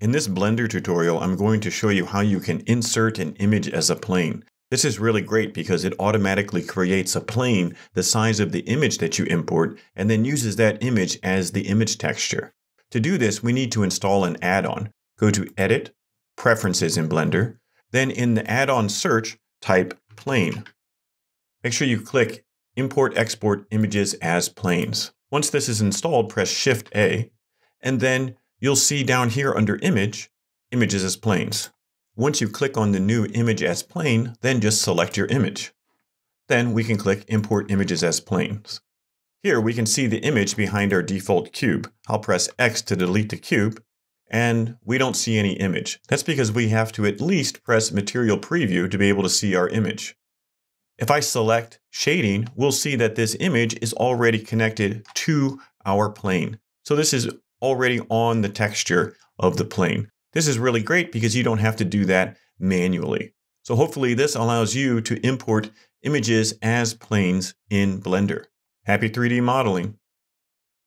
In this Blender tutorial, I'm going to show you how you can insert an image as a plane. This is really great because it automatically creates a plane the size of the image that you import and then uses that image as the image texture. To do this, we need to install an add-on. Go to Edit, Preferences in Blender, then in the add-on search, type Plane. Make sure you click Import/Export Images as Planes. Once this is installed, press Shift-A, and then you'll see down here under Image, Images as Planes. Once you click on the new Image as Plane, then just select your image. Then we can click Import Images as Planes. Here we can see the image behind our default cube. I'll press X to delete the cube, and we don't see any image. That's because we have to at least press Material Preview to be able to see our image. If I select Shading, we'll see that this image is already connected to our plane. So this is already on the texture of the plane. This is really great because you don't have to do that manually. So hopefully this allows you to import images as planes in Blender. Happy 3D modeling!